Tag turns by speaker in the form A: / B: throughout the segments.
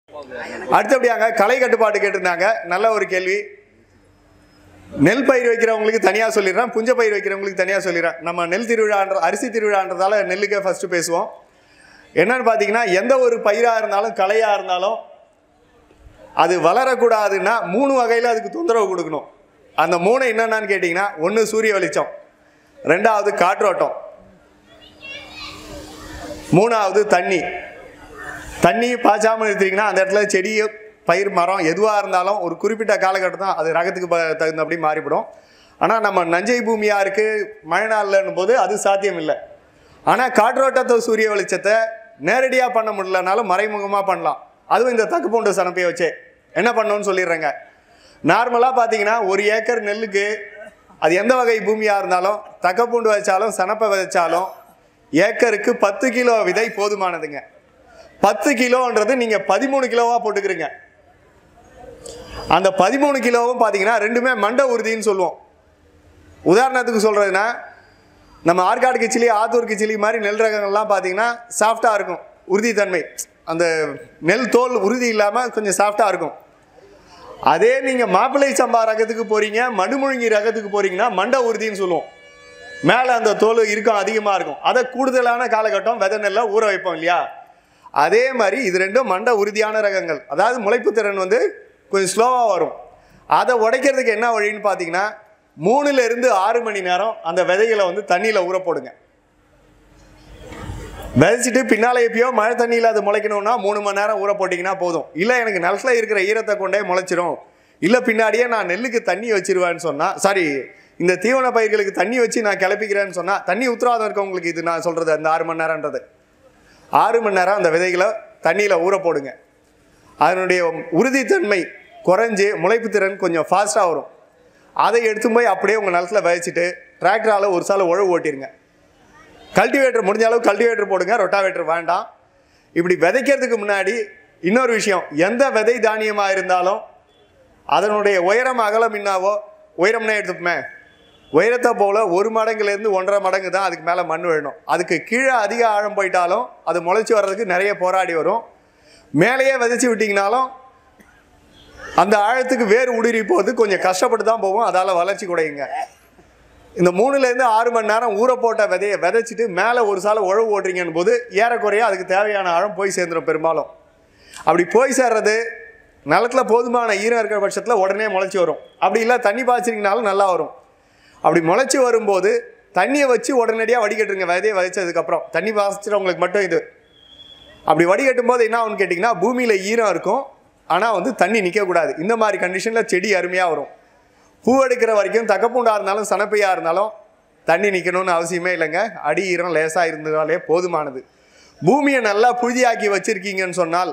A: அடுத்தபடியாங்க களை கட்டுப்பாடு கேட்டிருந்தாங்க. நல்ல ஒரு கேள்வி. நெல் பயிர் வைக்கிறவங்களுக்கு தனியாக சொல்லிடுறேன், புஞ்ச பயிர் வைக்கிறவங்களுக்கு தனியாக சொல்லிடுறேன். நம்ம நெல் திருவிழான்ற அரிசி திருவிழான்றதால நெல்லுக்கே ஃபஸ்ட்டு பேசுவோம். என்னன்னு பார்த்தீங்கன்னா, எந்த ஒரு பயிராக இருந்தாலும் களையாக இருந்தாலும் அது வளரக்கூடாதுன்னா 3 வகையில் அதுக்கு தொந்தரவு கொடுக்கணும். அந்த 3 என்னென்னு கேட்டிங்கன்னா, 1 சூரிய வெளிச்சம், 2வது காற்றோட்டம், 3வது தண்ணி. தண்ணி பாய்ச்சாமல் எடுத்தீங்கன்னா அந்த இடத்துல செடி பயிர் மரம் எதுவாக இருந்தாலும் ஒரு குறிப்பிட்ட காலகட்டம் தான் அது ரகத்துக்கு தகுந்தபடி மாறிவிடும். ஆனால் நம்ம நஞ்சை பூமியாக இருக்குது மழை நாள்லன்னும் போது அது சாத்தியம் இல்லை. ஆனால் காற்றோட்டத்தை சூரிய வெளிச்சத்தை நேரடியாக பண்ண முடியலனாலும் மறைமுகமாக பண்ணலாம். அதுவும் இந்த தக்குப்பூண்டு சனப்பையை வச்சு என்ன பண்ணணும்னு சொல்லிடுறேங்க. நார்மலாக பார்த்தீங்கன்னா 1 ஏக்கர் நெல்லுக்கு அது எந்த வகை பூமியாக இருந்தாலும் தக்கப்பூண்டு வச்சாலும் சனப்பை விதைச்சாலும் ஏக்கருக்கு 10 கிலோ விதை போதுமானதுங்க. 10 கிலோன்றது நீங்கள் 13 கிலோவாக போட்டுக்கிறீங்க. அந்த 13 கிலோவும் பார்த்தீங்கன்னா ரெண்டுமே மண்டை உறுதின்னு சொல்லுவோம். உதாரணத்துக்கு சொல்கிறதுனா, நம்ம ஆற்காடு கிச்சிலி ஆத்தூர் கிச்சிலி மாதிரி நெல் ரகங்கள்லாம் பார்த்தீங்கன்னா சாஃப்டாக இருக்கும், உறுதித்தன்மை, அந்த நெல் தோல் உறுதி இல்லாமல் கொஞ்சம் சாஃப்டாக இருக்கும். அதே நீங்கள் மாப்பிள்ளை சம்பா ரகத்துக்கு போகிறீங்க, மடுமுழுங்கி ரகத்துக்கு போகிறீங்கன்னா மண்டை உறுதின்னு சொல்லுவோம். மேலே அந்த தோல் இருக்கும், அதிகமாக இருக்கும். அதை கூடுதலான காலகட்டம் விதை நெல்லை ஊற வைப்போம் இல்லையா? அதே மாதிரி இது ரெண்டும் மண்டை உறுதியான ரகங்கள். அதாவது முளைப்பு திறன் கொஞ்சம் ஸ்லோவாக வரும். அதை உடைக்கிறதுக்கு என்ன வழின்னு பார்த்தீங்கன்னா, 3 to 6 மணி நேரம் அந்த விதைகளை தண்ணியில் ஊற போடுங்க. விதைச்சிட்டு பின்னால் எப்பயோ மழை தண்ணியில் அது முளைக்கணும்னா 3 மணி நேரம் ஊற போட்டிங்கன்னா போதும். இல்லை எனக்கு நிலத்தில் இருக்கிற ஈரத்தை கொண்டே முளைச்சிரும், இல்லை பின்னாடியே நான் நெல்லுக்கு தண்ணி வச்சிருவேன்னு சொன்னால், இந்த தீவன பயிர்களுக்கு தண்ணி வச்சு நான் கிளப்பிக்கிறேன்னு சொன்னால், தண்ணி உத்தரவாதம் இருக்கவங்களுக்கு இது நான் சொல்கிறது அந்த 6 மணி நேரன்றது. 6 மணி நேரம் அந்த விதைகளை தண்ணியில் ஊற போடுங்க. அதனுடைய உறுதித்தன்மை குறைஞ்சி முளைப்பு திறன் கொஞ்சம் ஃபாஸ்ட்டாக வரும். அதை எடுத்து போய் அப்படியே உங்கள் நிலத்தில் விதைச்சிட்டு டிராக்டரால் ஒரு சாலை உழவு ஓட்டிடுங்க. கல்டிவேட்டர் முடிஞ்ச அளவு கல்டிவேட்டர் போடுங்க, ரொட்டாவேட்டர் வேண்டாம். இப்படி விதைக்கிறதுக்கு முன்னாடி இன்னொரு விஷயம், எந்த விதை தானியமாக இருந்தாலும் அதனுடைய உயரம் அகலம் என்னாவோ, உயரம்னே எடுத்துப்போமே, உயரத்தை போல் 1 மடங்குலேருந்து 1.5 மடங்கு தான் அதுக்கு மேலே மண் வேணும். அதுக்கு கீழே அதிக ஆழம் போயிட்டாலும் அது முளைச்சி வர்றதுக்கு நிறைய போராடி வரும். மேலேயே விதைச்சி விட்டிங்கனாலும் அந்த ஆழத்துக்கு வேறு ஊடுருவி போகிறது கொஞ்சம் கஷ்டப்பட்டு தான் போகும். அதால் வளர்ச்சி குறையுங்க. இந்த 3 to 6 மணி நேரம் ஊற போட்ட விதையை விதைச்சிட்டு மேலே ஒரு சாலை உழவு ஓட்டுறீங்கன்னு போது ஏறக்குறைய அதுக்கு தேவையான ஆழம் போய் சேர்ந்துடும். பெரும்பாலும் அப்படி போய் சேர்றது நிலத்தில் போதுமான ஈரம் இருக்கிற பட்சத்தில் உடனே முளைச்சி வரும். அப்படி இல்லை தண்ணி பாய்ச்சிங்கனாலும் நல்லா வரும். அப்படி முளைச்சி வரும்போது தண்ணியை வச்சு உடனடியாக வடிகட்டுருங்க. விதையை விதைச்சதுக்கப்புறம் தண்ணி பாய்ச்சிறவங்களுக்கு மட்டும் இது. அப்படி வடிகட்டும் போது என்ன ஆகும்னு கேட்டிங்கன்னா, பூமியில் ஈரம் இருக்கும், ஆனால் தண்ணி நிற்கக்கூடாது. இந்த மாதிரி கண்டிஷனில் செடி அருமையாக வரும். பூ எடுக்கிற வரைக்கும் தக்கப்பூண்டாக இருந்தாலும் சனப்பையாக இருந்தாலும் தண்ணி நிற்கணும்னு அவசியமே இல்லைங்க. அடி ஈரம் லேசாக இருந்ததாலே போதுமானது. பூமியை நல்லா புழுதியாக்கி வச்சுருக்கீங்கன்னு சொன்னால்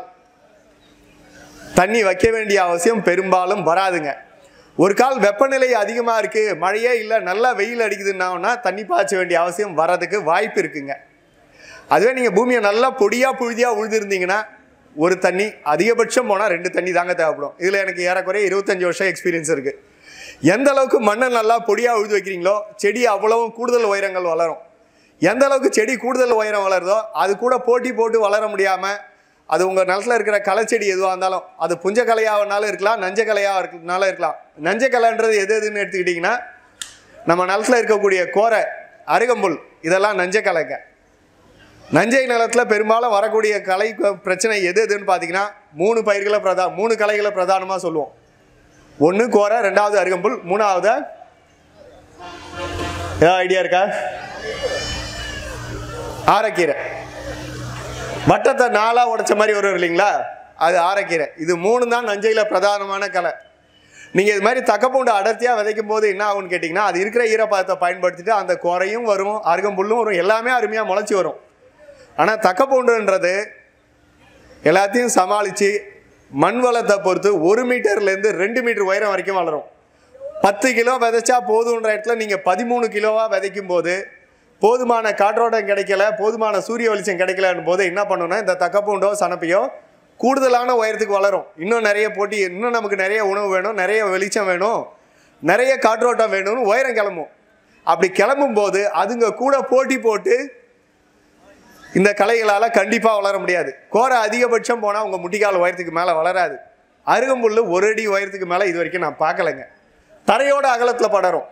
A: தண்ணி வைக்க வேண்டிய அவசியம் பெரும்பாலும் வராதுங்க. ஒரு கால் வெப்பநிலை அதிகமாக இருக்குது, மழையே இல்லை, நல்லா வெயில் அடிக்குதுன்னா தண்ணி பாய்ச்ச வேண்டிய அவசியம் வர்றதுக்கு வாய்ப்பு இருக்குங்க. அதுவே நீங்கள் பூமியை நல்லா பொடியாக புழுதியாக உழுதுருந்தீங்கன்னா ஒரு தண்ணி, அதிகபட்சம் போனால் 2 தண்ணி தாங்க தேவைப்படும். இதில் எனக்கு ஏறக்குறைய 25 வருஷம் எக்ஸ்பீரியன்ஸ் இருக்குது. எந்த அளவுக்கு மண்ணை நல்லா பொடியாக உழுது வைக்கிறீங்களோ செடி அவ்வளவும் கூடுதல் உயரங்கள் வளரும். எந்த அளவுக்கு செடி கூடுதல் உயரம் வளருதோ அது கூட போட்டி போட்டு வளர முடியாமல் அது உங்கள் நிலத்தில் இருக்கிற களைச்செடி எதுவாக இருந்தாலும், அது புஞ்ச கலையாகனாலும் இருக்கலாம், நஞ்ச கலையாக இருக்கனாலும் இருக்கலாம். நஞ்ச கலைன்றது எதுன்னு எடுத்துக்கிட்டிங்கன்னா, நம்ம நிலத்தில் இருக்கக்கூடிய கோரை, அருகம்புல், இதெல்லாம் நஞ்ச கலைங்க. நஞ்சை நிலத்தில் பெரும்பாலும் வரக்கூடிய கலை பிரச்சனை எதுன்னு பார்த்தீங்கன்னா 3 பயிர்களை 3 கலைகளை பிரதானமாக சொல்லுவோம். 1 கோரை, 2வது அருகம்புல், 3வது ஏதாவது ஐடியா இருக்கா? ஆரக்கீரை. வட்டத்தை 4ஆக உடைச்ச மாதிரி வரும் இல்லைங்களா, அது ஆரக்கீரை. இது 3 தான் நஞ்சையில் பிரதானமான கலை. நீங்கள் இது மாதிரி தக்கப்பூண்டு அடர்த்தியாக விதைக்கும் போது என்ன ஆகும்னு கேட்டிங்கன்னா, அது இருக்கிற ஈரப்பதத்தை பயன்படுத்திட்டு அந்த கோரையும் வரும், அருகம்புல்லும் வரும், எல்லாமே அருமையாக முளைச்சி வரும். ஆனால் தக்கப்பூண்டுன்றது எல்லாத்தையும் சமாளித்து மண் வளத்தை பொறுத்து 1 மீட்டர்லேருந்து 2 மீட்டர் உயரம் வரைக்கும் வளரும். 10 கிலோ விதைச்சா போதுன்ற இடத்துல நீங்கள் 13 கிலோவாக விதைக்கும் போது போதுமான காற்றோட்டம் கிடைக்கல, போதுமான சூரிய வெளிச்சம் கிடைக்கலன்னு போது என்ன பண்ணணும்னா, இந்த தக்கப்பூண்டோ சனப்பையோ கூடுதலான உயரத்துக்கு வளரும். இன்னும் நிறைய போட்டி, இன்னும் நமக்கு நிறைய உணவு வேணும், நிறைய வெளிச்சம் வேணும், நிறைய காற்றோட்டம் வேணும்னு உயரம் கிளம்பும். அப்படி கிளம்பும் போது அதுங்க கூட போட்டி போட்டு இந்த களைகளால் கண்டிப்பாக வளர முடியாது. கோரை அதிகபட்சம் போனால் உங்கள் முட்டிக்கால் உயரத்துக்கு மேலே வளராது. அருகம்புல் 1 அடி உயரத்துக்கு மேலே இது வரைக்கும் நான் பார்க்கலைங்க. தரையோட அகலத்தில் படரும்.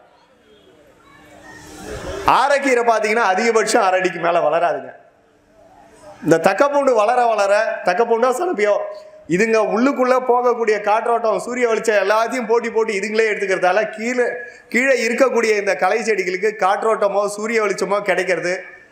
A: ஆரைக்கீரை பார்த்தீங்கன்னா அதிகபட்சம் 1/2 அடிக்கு மேலே வளராதுங்க. இந்த தக்கப்பூண்டு வளர வளர, தக்கப்பூண்டோ சனப்பியோ, இதுங்க உள்ளுக்குள்ளே போகக்கூடிய காற்றோட்டம், சூரிய வெளிச்சம் எல்லாத்தையும் போட்டி இதுங்களே எடுத்துக்கிறதால கீழே இருக்கக்கூடிய இந்த களை செடிகளுக்கு காற்றோட்டமோ சூரிய வெளிச்சமோ கிடைக்கிறது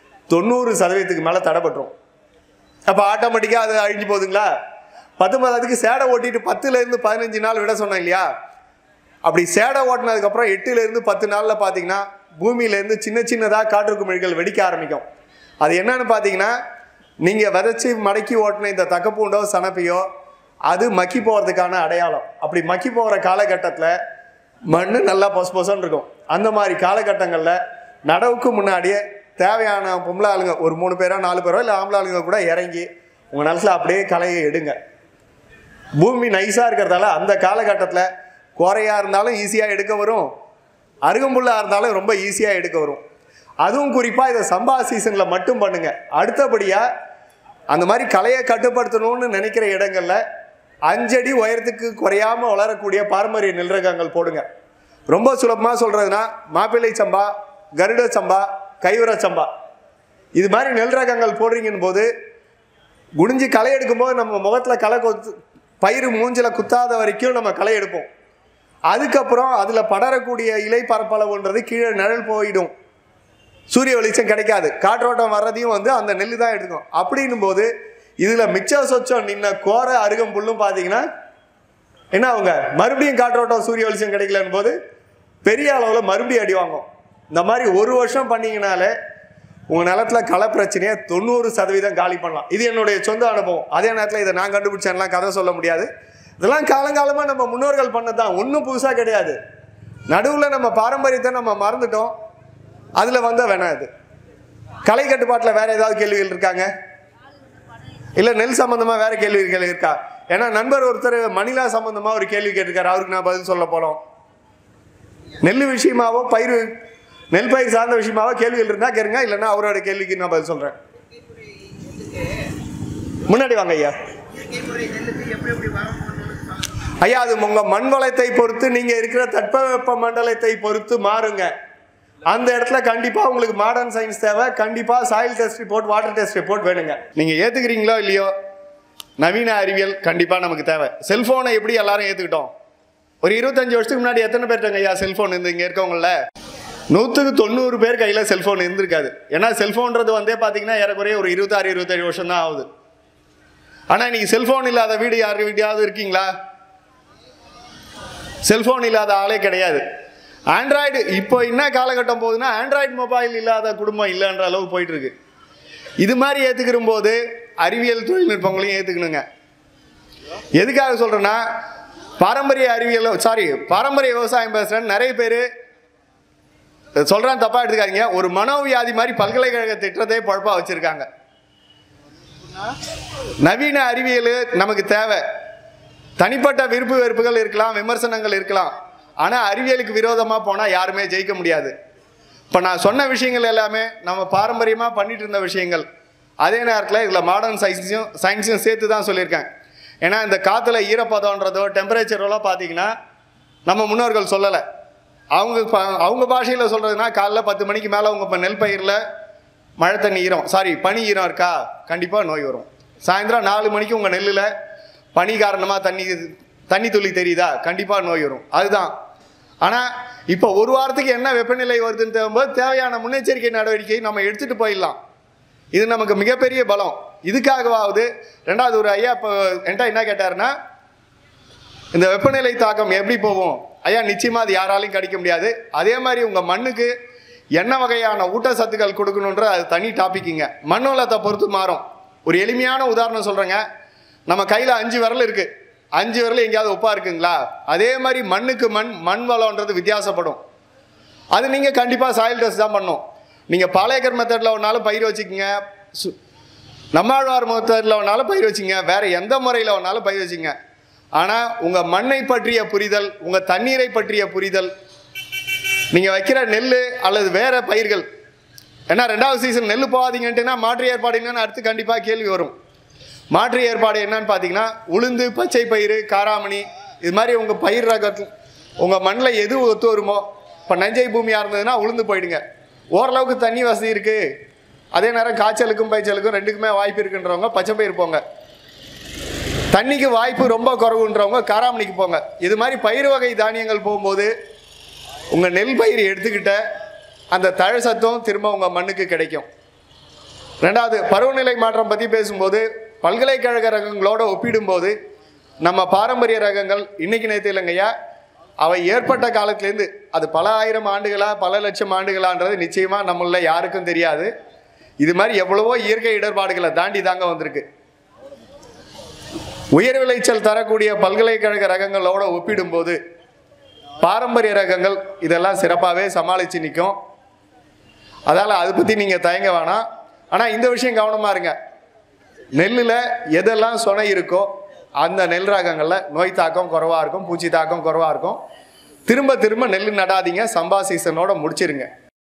A: 90% மேலே தடைப்பட்டுரும். அப்போ ஆட்டோமேட்டிக்காக அது அழிஞ்சு போகுதுங்களா? 19 சேடை ஓட்டிட்டு 10லேருந்து 15 நாள் விட சொன்னேன் இல்லையா? அப்படி சேடை ஓட்டினதுக்கப்புறம் 8லேருந்து 10 நாளில் பார்த்தீங்கன்னா பூமியிலேருந்து சின்னதாக காற்று குமிழ்கள் வெடிக்க ஆரம்பிக்கும். அது என்னன்னு பார்த்தீங்கன்னா, நீங்கள் விதைச்சி மடக்கி ஓட்டின இந்த தக்கப்பூண்டோ சனப்பையோ அது மக்கி போகிறதுக்கான அடையாளம். அப்படி மக்கி போகிற காலகட்டத்தில் மண் நல்லா பொசன்னு இருக்கும். அந்த மாதிரி காலகட்டங்களில் நடவுக்கு முன்னாடியே தேவையான பொம்பளை ஆளுங்க ஒரு 3 பேரோ 4 பேரோ இல்லை ஆம்பளை ஆளுங்க கூட இறங்கி உங்கள் நிலத்தில் அப்படியே களையை எடுங்க. பூமி நைஸாக இருக்கிறதால அந்த காலகட்டத்தில் குறையாக இருந்தாலும் ஈஸியாக எடுக்க வரும், அருகம்புல்லாக இருந்தாலும் ரொம்ப ஈஸியாக எடுக்க வரும். அதுவும் குறிப்பாக இதை சம்பா சீசனில் மட்டும் பண்ணுங்க. அடுத்தபடியாக அந்த மாதிரி களையை கட்டுப்படுத்தணும்னு நினைக்கிற இடங்களில் 5 அடி உயரத்துக்கு குறையாமல் வளரக்கூடிய பாரம்பரிய நெல் ரகங்கள் போடுங்க. ரொம்ப சுலபமாக சொல்கிறதுனா மாப்பிள்ளை சம்பா, கருட சம்பா, கைவர சம்பா, இது மாதிரி நெல் ரகங்கள் போடுறீங்கன்னு போது குனிஞ்சு களை எடுக்கும்போது நம்ம முகத்தில் களை பயிர் மூஞ்சில் குத்தாத வரைக்கும் நம்ம களை எடுப்போம். அதுக்கப்புறம் அதில் படரக்கூடிய இலை பரப்பளவுன்றது கீழே நிழல் போயிடும், சூரிய வெளிச்சம் கிடைக்காது, காற்றோட்டம் வர்றதையும் அந்த நெல் தான் எடுக்கும். அப்படின்னும் போது இதில் மிச்சம் சொச்சம் நின்ன கோரை அருகம்புல்லும் பார்த்தீங்கன்னா என்ன அவங்க மறுபடியும் காற்றோட்டம் சூரிய வெளிச்சம் கிடைக்கலன்னு போது பெரிய அளவில் மறுபடியும் அடி வாங்கும். இந்த மாதிரி 1 வருஷம் பண்ணிங்கனாலே உங்கள் நிலத்தில் களை பிரச்சனையை 90% காலி பண்ணலாம். இது என்னுடைய சொந்த அனுபவம். அதே நேரத்தில் இதை நான் கண்டுபிடிச்சேன்லாம் கதை சொல்ல முடியாது. இதெல்லாம் காலங்காலமாக நம்ம முன்னோர்கள் பண்ணது தான், ஒன்றும் புதுசாக கிடையாது. நடுவில் நம்ம பாரம்பரியத்தை நம்ம மறந்துட்டோம், அதில் வேணாம். இது கலை கட்டுப்பாட்டில் வேறு ஏதாவது கேள்விகள் இருக்காங்க? இல்லை நெல் சம்மந்தமாக வேறு கேள்விகள் இருக்கா? ஏன்னா நண்பர் ஒருத்தர் மணிலா சம்மந்தமாக ஒரு கேள்வி கேட்டிருக்காரு, அவருக்கு நான் பதில் சொல்ல போகிறோம். நெல் விஷயமாவோ நெல் பயிர் சார்ந்த விஷயமாவோ கேள்விகள் இருந்தால் கேளுங்க, இல்லைன்னா அவரோட கேள்விக்கு நான் பதில் சொல்கிறேன். முன்னாடி வாங்க ஐயா. ஐயா, அது உங்கள் மண் வளத்தை பொறுத்து, நீங்கள் இருக்கிற தட்பவெப்ப மண்டலத்தை பொறுத்து மாறுங்க. அந்த இடத்துல கண்டிப்பாக உங்களுக்கு மாடர்ன் சயின்ஸ் தேவை. கண்டிப்பாக soil test report, water test report வேணுங்க. நீங்கள் ஏற்றுக்கிறீங்களோ இல்லையோ, நவீன அறிவியல் கண்டிப்பாக நமக்கு தேவை. செல்ஃபோனை எப்படி எல்லாரும் ஏற்றுக்கிட்டோம்? ஒரு 25 வருஷத்துக்கு முன்னாடி எத்தனை பேர்ட்டாங்க ஐயா செல்ஃபோன் இங்கே இருக்கவங்கள 100க்கு 90 பேர் கையில் செல்ஃபோன் இருந்திருக்காது. ஏன்னா செல்ஃபோன்றது பார்த்தீங்கன்னா ஏறக்குறைய ஒரு 26-27 வருஷம் தான் ஆகுது. ஆனால் இன்னைக்கு செல்ஃபோன் இல்லாத வீடு யார் வீட்டையாவது இருக்கீங்களா? செல்ஃபோன் இல்லாத ஆளே கிடையாது. ஆண்ட்ராய்டு இப்போ என்ன காலகட்டம் போகுதுன்னா ஆண்ட்ராய்டு மொபைல் இல்லாத குடும்பம் இல்லைன்ற அளவு போயிட்டு இருக்கு. இது மாதிரி ஏற்றுக்கிற போது அறிவியல் தொழில்நுட்பங்களையும் ஏற்றுக்கணுங்க. எதுக்காக சொல்கிறேன்னா, பாரம்பரிய விவசாயம் பேசுகிறேன் நிறைய பேர் சொல்கிறான், தப்பாக எடுத்துக்காதீங்க. ஒரு மனோவியாதி மாதிரி பல்கலைக்கழக திட்டத்தை பொழப்பாக வச்சுருக்காங்க. நவீன அறிவியல் நமக்கு தேவை. தனிப்பட்ட விருப்பு வெறுப்புகள் இருக்கலாம், விமர்சனங்கள் இருக்கலாம். ஆனால் அறிவியலுக்கு விரோதமாக போனால் யாருமே ஜெயிக்க முடியாது. இப்போ நான் சொன்ன விஷயங்கள் எல்லாமே நம்ம பாரம்பரியமாக பண்ணிட்டு இருந்த விஷயங்கள். அதே நேரத்தில் இதில் மாடர்ன் சயின்ஸையும் சேர்த்து தான் சொல்லியிருக்கேன். ஏன்னா இந்த காற்றுல ஈரப்பதம்ன்றதோ டெம்பரேச்சரோலாம் பார்த்தீங்கன்னா நம்ம முன்னோர்கள் சொல்லலை. அவங்க பாஷையில் சொல்கிறதுனா காலைல 10 மணிக்கு மேலே உங்கள் நெல் பயிரில் மழை தண்ணி பனி ஈரம் இருக்கா, கண்டிப்பாக நோய் வரும். சாயந்தரம் 4 மணிக்கு உங்கள் நெல்லில் பனி காரணமாக தண்ணி துளி தெரியுதா, கண்டிப்பாக நோய் வரும். அதுதான். ஆனால் இப்போ ஒரு வாரத்துக்கு என்ன வெப்பநிலை வருதுன்னு தேவைம்போது தேவையான முன்னெச்சரிக்கை நடவடிக்கை நம்ம எடுத்துகிட்டு போயிடலாம். இது நமக்கு மிகப்பெரிய பலம். இதுக்காகவாவது ரெண்டாவது ஒரு ஐயா இப்போ என்கிட்ட என்ன கேட்டாருன்னா, இந்த வெப்பநிலை தாக்கம் எப்படி போகும் ஐயா? நிச்சயமாக அது யாராலையும் கிடைக்க முடியாது. அதே மாதிரி உங்கள் மண்ணுக்கு என்ன வகையான ஊட்டச்சத்துக்கள் கொடுக்கணுன்ற அது தனி டாப்பிக்குங்க. மண் வளத்தை பொறுத்து மாறும். ஒரு எளிமையான உதாரணம் சொல்கிறேங்க. நம்ம கையில் 5 விரல் இருக்குது. 5 விரல் எங்கேயாவது ஒப்பா இருக்குங்களா? அதே மாதிரி மண்ணுக்கு மண் வளம்ன்றது வித்தியாசப்படும். அது நீங்கள் கண்டிப்பாக சாயில் டெஸ்ட் தான் பண்ணணும். நீங்கள் பாலேக்கர் மெத்தடில் ஒன்றாலும் பயிர் வச்சுக்கோங்க, நம்மாழ்வார் மெத்தடில் ஒன்றாலும் பயிர் வச்சுங்க, வேறு எந்த முறையில் ஒன்றாலும் பயிர் வச்சுங்க. ஆனால் உங்கள் மண்ணை பற்றிய புரிதல், உங்கள் தண்ணீரை பற்றிய புரிதல், நீங்கள் வைக்கிற நெல் அல்லது வேறு பயிர்கள் ஏன்னா 2வது சீசன் நெல் போகாதீங்கன்ட்டுனா மாற்று ஏற்பாடு என்னன்னு அடுத்து கண்டிப்பாக கேள்வி வரும். மாற்று ஏற்பாடு என்னன்னு பார்த்தீங்கன்னா உளுந்து, பச்சை பயிறு, காராமணி, இது மாதிரி உங்கள் பயிர் ரகத்தில் உங்கள் மண்ணில் எது ஒத்து வருமோ. இப்போ நஞ்சை பூமியாக இருந்ததுன்னா உளுந்து போயிடுங்க. ஓரளவுக்கு தண்ணி வசதி இருக்குது, அதே நேரம் காய்ச்சலுக்கும் பயிற்சலுக்கும் ரெண்டுக்குமே வாய்ப்பு இருக்குன்றவங்க பச்சை பயிர் போங்க. தண்ணிக்கு வாய்ப்பு ரொம்ப குறைவுன்றவங்க காராமணிக்கு போங்க. இது மாதிரி பயிர் வகை தானியங்கள் போகும்போது உங்கள் நெல் பயிர் எடுத்துக்கிட்ட அந்த தழை சத்தும் திரும்ப உங்கள் மண்ணுக்கு கிடைக்கும். 2வது பருவநிலை மாற்றம் பற்றி பேசும்போது பல்கலைக்கழக ரகங்களோடு ஒப்பிடும்போது நம்ம பாரம்பரிய ரகங்கள் இன்னைக்கு நேற்று இல்லைங்கய்யா, அவை ஏற்பட்ட காலத்திலேருந்து அது பல ஆயிரம் ஆண்டுகளா பல லட்சம் ஆண்டுகளான்றது நிச்சயமாக நம்மள யாருக்கும் தெரியாது. இது மாதிரி எவ்வளவோ இயற்கை இடர்பாடுகளை தாண்டி தாங்க வந்திருக்கு. உயர் விளைச்சல் தரக்கூடிய பல்கலைக்கழக ரகங்களோட ஒப்பிடும்போது பாரம்பரிய ரகங்கள் இதெல்லாம் சிறப்பாகவே சமாளித்து நிற்கும். அதால் அதை பற்றி நீங்கள் தயங்க வேணாம். ஆனால் இந்த விஷயம் கவனமாக இருங்க, நெல்லில் எதெல்லாம் சொனை இருக்கோ அந்த நெல் ரகங்களில் நோய் தாக்கம் குறைவாக இருக்கும், பூச்சி தாக்கம் குறைவாக இருக்கும். திரும்ப திரும்ப நெல் நடாதீங்க, சம்பா சீசனோட முடிச்சிருங்க.